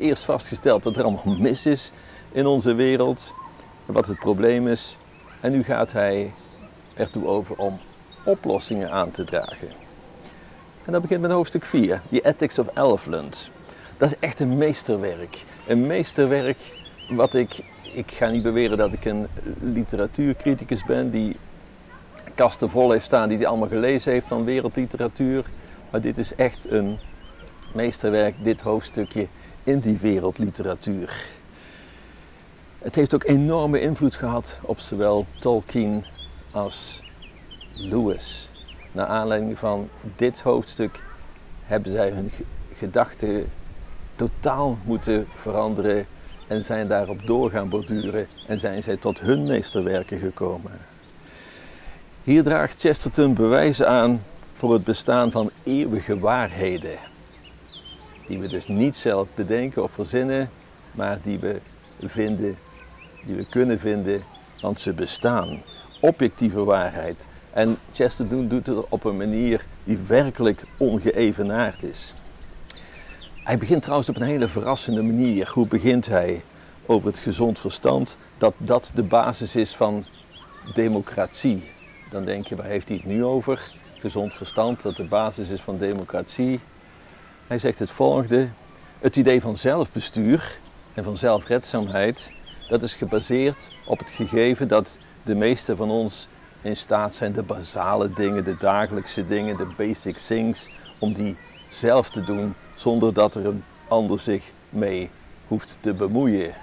eerst vastgesteld dat er allemaal mis is in onze wereld, wat het probleem is. En nu gaat hij ertoe over om oplossingen aan te dragen. En dat begint met hoofdstuk 4, The Ethics of Elfland. Dat is echt een meesterwerk. Een meesterwerk wat ik ga niet beweren dat ik een literatuurcriticus ben die kasten vol heeft staan die hij allemaal gelezen heeft van wereldliteratuur. Maar dit is echt een meesterwerk, dit hoofdstukje in die wereldliteratuur. Het heeft ook enorme invloed gehad op zowel Tolkien als Lewis. Naar aanleiding van dit hoofdstuk hebben zij hun gedachten totaal moeten veranderen en zijn daarop door gaan borduren en zijn zij tot hun meesterwerken gekomen. Hier draagt Chesterton bewijzen aan voor het bestaan van eeuwige waarheden, die we dus niet zelf bedenken of verzinnen, maar die we vinden, die we kunnen vinden, want ze bestaan. Objectieve waarheid. En Chesterton doet het op een manier die werkelijk ongeëvenaard is. Hij begint trouwens op een hele verrassende manier. Hoe begint hij? Over het gezond verstand, dat dat de basis is van democratie. Dan denk je, waar heeft hij het nu over? Gezond verstand, dat de basis is van democratie. Hij zegt het volgende: het idee van zelfbestuur en van zelfredzaamheid, dat is gebaseerd op het gegeven dat de meesten van ons in staat zijn de basale dingen, de dagelijkse dingen, de basic things, om die zelf te doen zonder dat er een ander zich mee hoeft te bemoeien.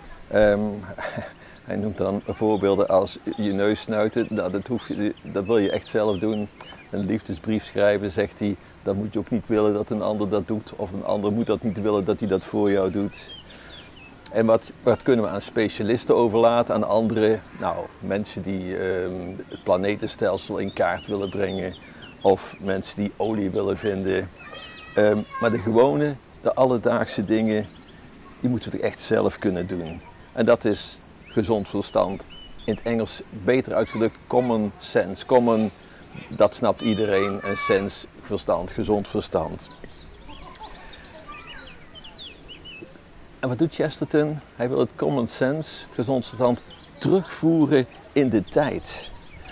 Hij noemt dan voorbeelden als je neus snuiten, dat wil je echt zelf doen. Een liefdesbrief schrijven, zegt hij, dan moet je ook niet willen dat een ander dat doet, of een ander moet dat niet willen dat hij dat voor jou doet. En wat kunnen we aan specialisten overlaten, aan andere, nou, mensen die het planetenstelsel in kaart willen brengen, of mensen die olie willen vinden. Maar de gewone, de alledaagse dingen, die moeten we toch echt zelf kunnen doen. En dat is gezond verstand. In het Engels beter uitgedrukt common sense. Common, dat snapt iedereen, en sense, verstand, gezond verstand. En wat doet Chesterton? Hij wil het common sense, het gezond verstand, terugvoeren in de tijd.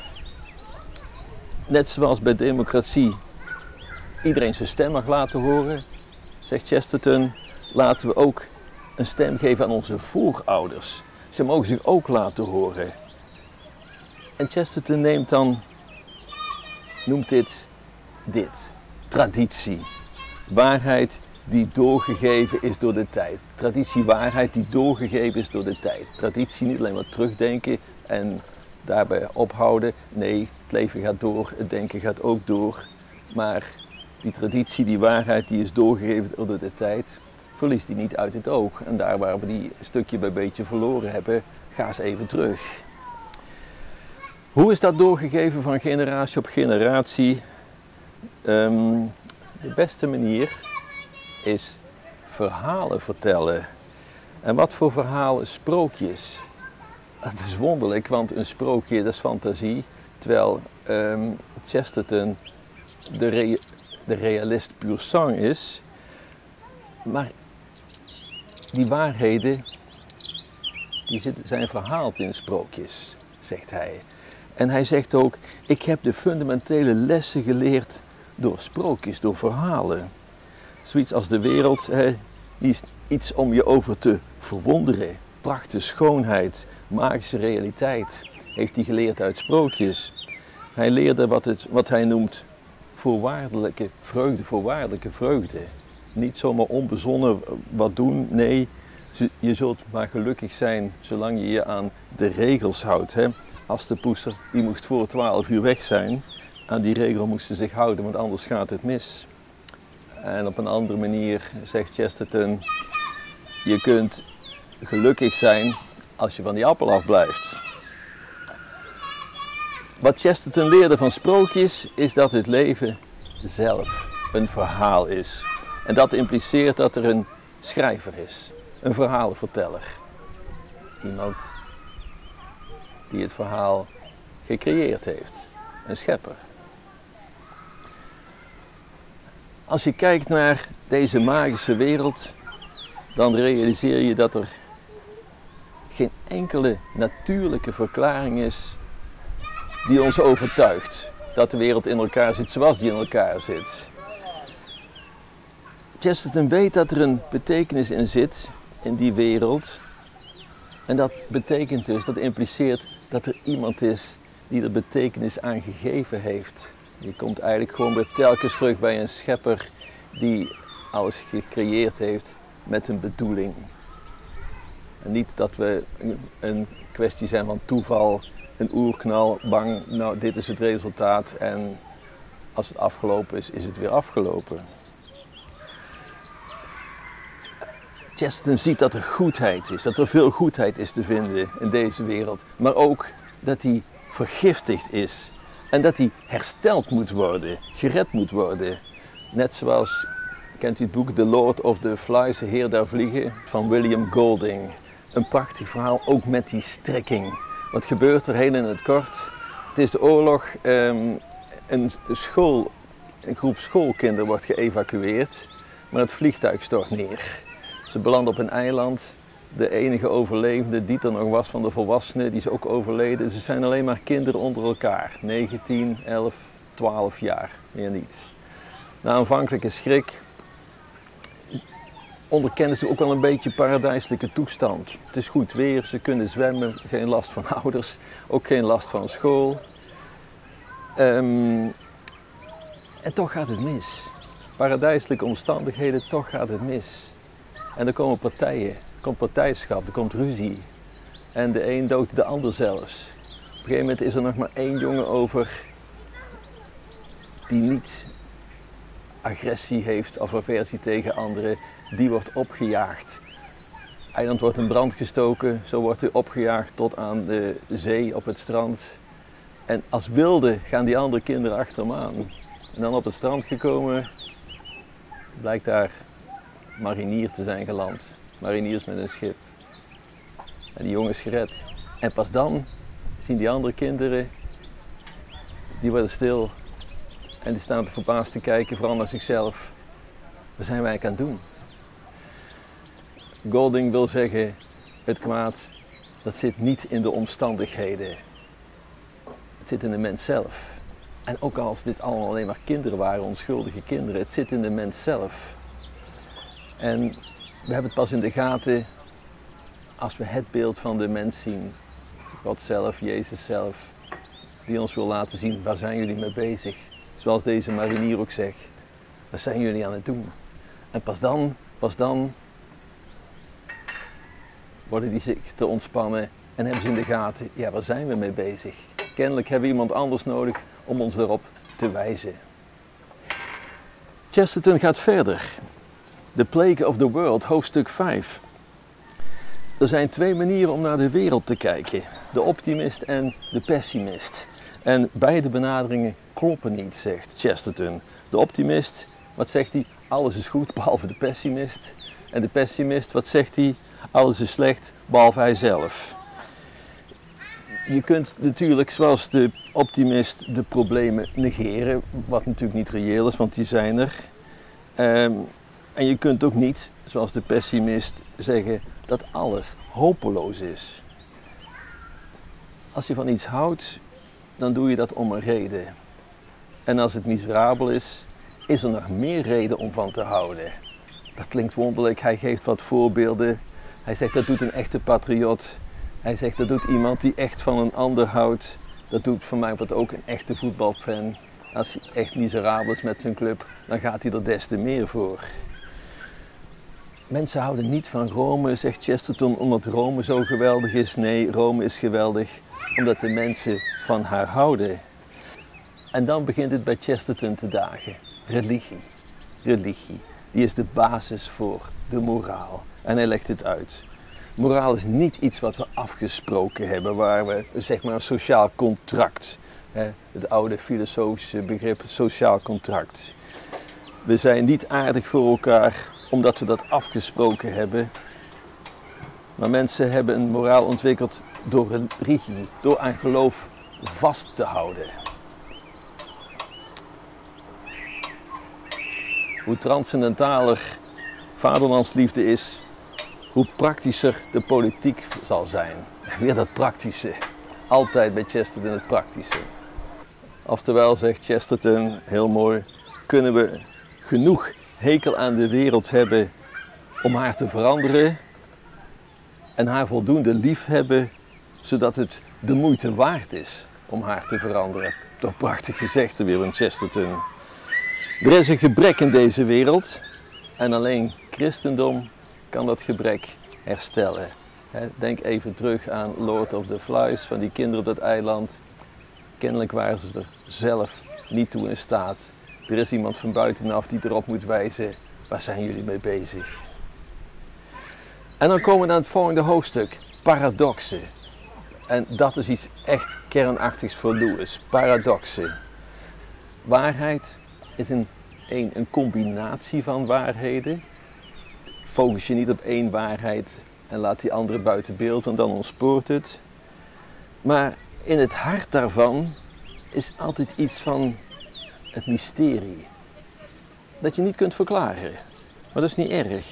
Net zoals bij democratie iedereen zijn stem mag laten horen, zegt Chesterton, laten we ook een stem geven aan onze voorouders. Ze mogen zich ook laten horen. En Chesterton noemt dit, traditie. Waarheid die doorgegeven is door de tijd. Traditie, waarheid die doorgegeven is door de tijd. Traditie, niet alleen maar terugdenken en daarbij ophouden. Nee, het leven gaat door, het denken gaat ook door. Maar die traditie, die waarheid die is doorgegeven door de tijd, verlies die niet uit het oog. En daar waar we die stukje bij beetje verloren hebben, ga eens even terug. Hoe is dat doorgegeven van generatie op generatie? De beste manier is verhalen vertellen. En wat voor verhalen? Sprookjes. Dat is wonderlijk, want een sprookje, dat is fantasie. Terwijl Chesterton de realist puur sang is. Maar die waarheden, die zijn verhaald in sprookjes, zegt hij. En hij zegt ook, ik heb de fundamentele lessen geleerd door sprookjes, door verhalen. Zoiets als de wereld, die is iets om je over te verwonderen. Prachtige schoonheid, magische realiteit, heeft hij geleerd uit sprookjes. Hij leerde wat hij noemt voorwaardelijke vreugde. Niet zomaar onbezonnen wat doen, nee, je zult maar gelukkig zijn zolang je je aan de regels houdt. Hè? Als de poester, die moest voor 12 uur weg zijn, aan die regel moest ze zich houden, want anders gaat het mis. En op een andere manier zegt Chesterton, je kunt gelukkig zijn als je van die appel afblijft. Wat Chesterton leerde van sprookjes is dat het leven zelf een verhaal is. En dat impliceert dat er een schrijver is, een verhalenverteller. Iemand die het verhaal gecreëerd heeft, een schepper. Als je kijkt naar deze magische wereld, dan realiseer je dat er geen enkele natuurlijke verklaring is die ons overtuigt dat de wereld in elkaar zit zoals die in elkaar zit. Chesterton weet dat er een betekenis in zit, in die wereld. En dat betekent dus, dat impliceert dat er iemand is die er betekenis aan gegeven heeft. Je komt eigenlijk gewoon weer telkens terug bij een schepper die alles gecreëerd heeft met een bedoeling. En niet dat we een kwestie zijn van toeval, een oerknal, bang, nou dit is het resultaat en als het afgelopen is, is het weer afgelopen. Chesterton ziet dat er goedheid is, dat er veel goedheid is te vinden in deze wereld, maar ook dat die vergiftigd is en dat die hersteld moet worden, gered moet worden. Net zoals, kent u het boek The Lord of the Flies, de Heer der Vliegen, van William Golding. Een prachtig verhaal, ook met die strekking. Wat gebeurt er heel in het kort? Het is de oorlog, een groep schoolkinderen wordt geëvacueerd, maar het vliegtuig stort neer. Ze belanden op een eiland. De enige overlevende die er nog was van de volwassenen, die is ook overleden. Ze zijn alleen maar kinderen onder elkaar. 9, 10, 11, 12 jaar, meer niet. Na aanvankelijke schrik onderkennen ze ook wel een beetje paradijselijke toestand. Het is goed weer, ze kunnen zwemmen, geen last van ouders, ook geen last van school. En toch gaat het mis. Paradijselijke omstandigheden, toch gaat het mis. En er komen partijen, er komt partijschap, er komt ruzie. En de een doodt de ander zelfs. Op een gegeven moment is er nog maar één jongen over die niet agressie heeft of aversie tegen anderen. Die wordt opgejaagd. Het eiland wordt in brand gestoken, zo wordt hij opgejaagd tot aan de zee op het strand. En als wilde gaan die andere kinderen achter hem aan. En dan op het strand gekomen, blijkt daar marinier te zijn geland. Mariniers met een schip. En die jongen is gered. En pas dan zien die andere kinderen, die worden stil. En die staan te verbaasd te kijken, vooral naar zichzelf. Wat zijn wij eigenlijk aan het doen? Golding wil zeggen, het kwaad, dat zit niet in de omstandigheden. Het zit in de mens zelf. En ook als dit allemaal alleen maar kinderen waren, onschuldige kinderen, het zit in de mens zelf. En we hebben het pas in de gaten als we het beeld van de mens zien. God zelf, Jezus zelf, die ons wil laten zien, waar zijn jullie mee bezig? Zoals deze marinier ook zegt, wat zijn jullie aan het doen? En pas dan worden die zich te ontspannen en hebben ze in de gaten, ja, waar zijn we mee bezig? Kennelijk hebben we iemand anders nodig om ons erop te wijzen. Chesterton gaat verder. The Plague of the World, hoofdstuk 5. Er zijn twee manieren om naar de wereld te kijken. De optimist en de pessimist. En beide benaderingen kloppen niet, zegt Chesterton. De optimist, wat zegt hij? Alles is goed, behalve de pessimist. En de pessimist, wat zegt hij? Alles is slecht, behalve hij zelf. Je kunt natuurlijk, zoals de optimist, de problemen negeren. Wat natuurlijk niet reëel is, want die zijn er. En je kunt ook niet, zoals de pessimist, zeggen dat alles hopeloos is. Als je van iets houdt, dan doe je dat om een reden. En als het miserabel is, is er nog meer reden om van te houden. Dat klinkt wonderlijk, hij geeft wat voorbeelden. Hij zegt dat doet een echte patriot. Hij zegt dat doet iemand die echt van een ander houdt. Dat doet voor mij wat ook een echte voetbalfan. Als hij echt miserabel is met zijn club, dan gaat hij er des te meer voor. Mensen houden niet van Rome, zegt Chesterton, omdat Rome zo geweldig is. Nee, Rome is geweldig omdat de mensen van haar houden. En dan begint het bij Chesterton te dagen. Religie. Religie. Die is de basis voor de moraal. En hij legt het uit. Moraal is niet iets wat we afgesproken hebben, waar we zeg maar een sociaal contract, het oude filosofische begrip sociaal contract. We zijn niet aardig voor elkaar omdat we dat afgesproken hebben, maar mensen hebben een moraal ontwikkeld door religie, door aan geloof vast te houden. Hoe transcendentaler vaderlandsliefde is, hoe praktischer de politiek zal zijn. Weer dat praktische. Altijd bij Chesterton het praktische. Oftewel, zegt Chesterton heel mooi, kunnen we genoeg hekel aan de wereld hebben om haar te veranderen en haar voldoende lief hebben, zodat het de moeite waard is om haar te veranderen. Toch prachtig gezegd weer van Chesterton. Er is een gebrek in deze wereld en alleen christendom kan dat gebrek herstellen. Denk even terug aan Lord of the Flies, van die kinderen op dat eiland. Kennelijk waren ze er zelf niet toe in staat. Er is iemand van buitenaf die erop moet wijzen, waar zijn jullie mee bezig? En dan komen we naar het volgende hoofdstuk, paradoxen. En dat is iets echt kernachtigs voor Lewis, paradoxen. Waarheid is een combinatie van waarheden. Focus je niet op één waarheid en laat die andere buiten beeld, want dan ontspoort het. Maar in het hart daarvan is altijd iets van het mysterie. Dat je niet kunt verklaren, maar dat is niet erg.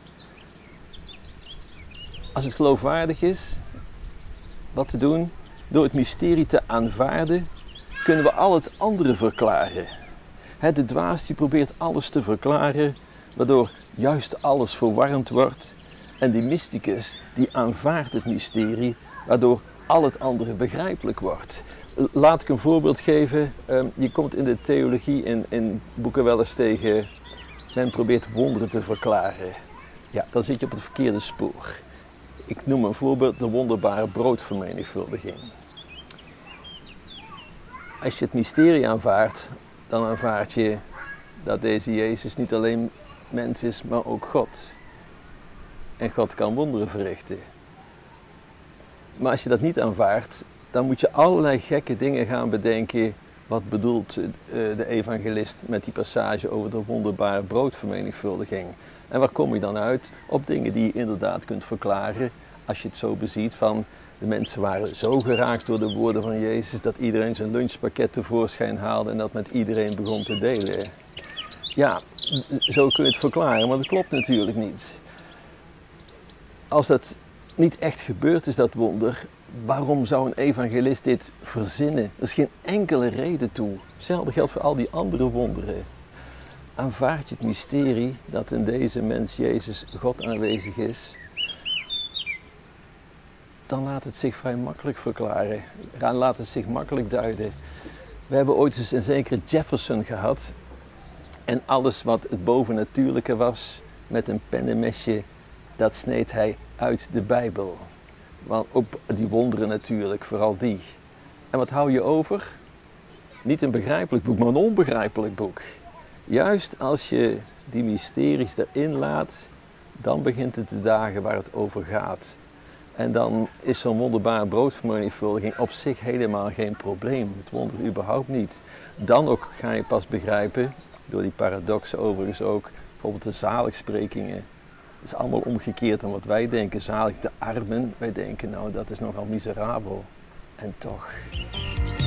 Als het geloofwaardig is, wat te doen? Door het mysterie te aanvaarden, kunnen we al het andere verklaren. De dwaas die probeert alles te verklaren, waardoor juist alles verwarrend wordt. En die mysticus die aanvaardt het mysterie, waardoor al het andere begrijpelijk wordt. Laat ik een voorbeeld geven. Je komt in de theologie in boeken wel eens tegen, men probeert wonderen te verklaren. Ja, dan zit je op het verkeerde spoor. Ik noem een voorbeeld, de wonderbare broodvermenigvuldiging. Als je het mysterie aanvaardt, dan aanvaard je dat deze Jezus niet alleen mens is, maar ook God. En God kan wonderen verrichten. Maar als je dat niet aanvaardt, dan moet je allerlei gekke dingen gaan bedenken. Wat bedoelt de evangelist met die passage over de wonderbare broodvermenigvuldiging? En waar kom je dan uit? Op dingen die je inderdaad kunt verklaren als je het zo beziet van de mensen waren zo geraakt door de woorden van Jezus dat iedereen zijn lunchpakket tevoorschijn haalde en dat met iedereen begon te delen. Ja, zo kun je het verklaren, maar dat klopt natuurlijk niet. Als dat niet echt gebeurd is, dat wonder, waarom zou een evangelist dit verzinnen? Er is geen enkele reden toe. Hetzelfde geldt voor al die andere wonderen. Aanvaard je het mysterie dat in deze mens Jezus God aanwezig is, dan laat het zich vrij makkelijk verklaren. Laat het zich makkelijk duiden. We hebben ooit eens een zekere Jefferson gehad. En alles wat het bovennatuurlijke was, met een pennenmesje, dat sneed hij uit de Bijbel. Want op die wonderen natuurlijk, vooral die. En wat hou je over? Niet een begrijpelijk boek, maar een onbegrijpelijk boek. Juist als je die mysteries erin laat, dan begint het de dagen waar het over gaat. En dan is zo'n wonderbare broodvermenigvuldiging op zich helemaal geen probleem. Het wonder überhaupt niet. Dan ook ga je pas begrijpen, door die paradoxen overigens ook, bijvoorbeeld de zaligsprekingen. Het is allemaal omgekeerd dan wat wij denken. Zalig de armen, wij denken nou dat is nogal miserabel. En toch.